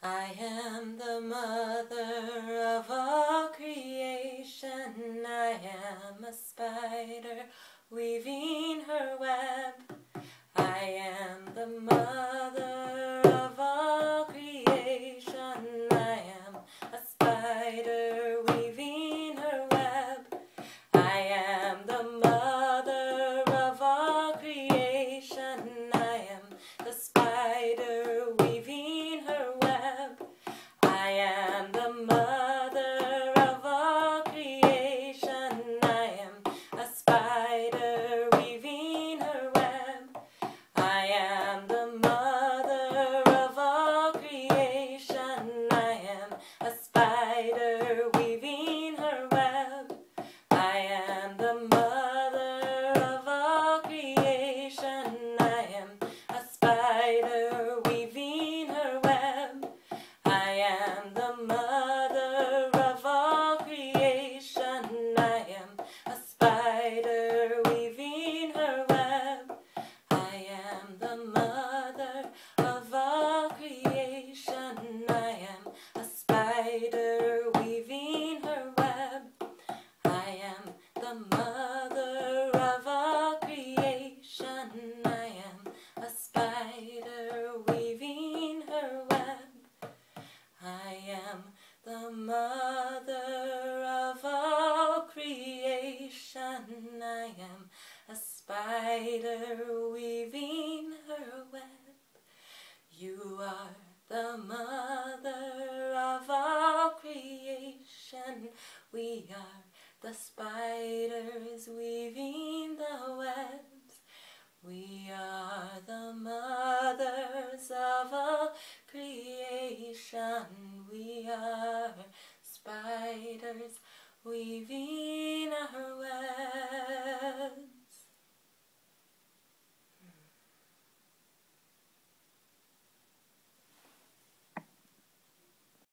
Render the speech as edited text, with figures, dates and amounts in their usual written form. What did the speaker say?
I am the mother of all creation. I am a spider weaving her web. I am the mother of all creation. I am a spider weaving her web. I am the mother of all creation. I am the spider weaving her web. I am the mother of all creation. I am a spider weaving her web. I am the mother of all creation. I am a spider weaving her web. I am the mother of all creation. I am a spider weaving her web. I am the mother of all creation. I am a spider weaving her web. I am the mother of all creation. I am a spider weaving her web. I am the mother of all creation. I am a spider weaving her web. I am the mother of all creation. I am a spider weaving her web. You are the mother of all creation. We are the spiders weaving the webs. We are the mothers of all creation. We are spiders weaving our